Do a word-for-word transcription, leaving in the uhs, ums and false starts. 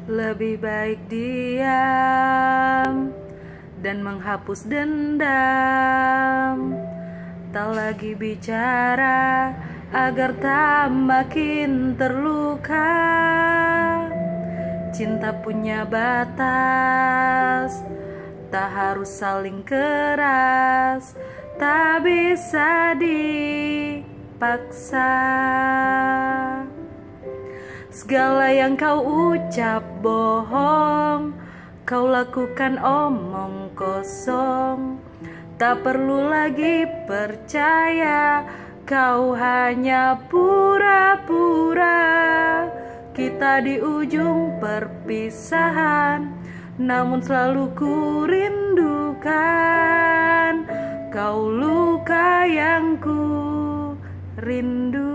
Lebih baik diam dan menghapus dendam, tak lagi bicara agar tak makin terluka. Cinta punya batas, tak harus saling keras, tak bisa dipaksa. Segala yang kau ucap bohong, kau lakukan omong kosong. Tak perlu lagi percaya, kau hanya pura-pura. Kita di ujung perpisahan, namun selalu ku rindukan. Kau luka yang ku rindu.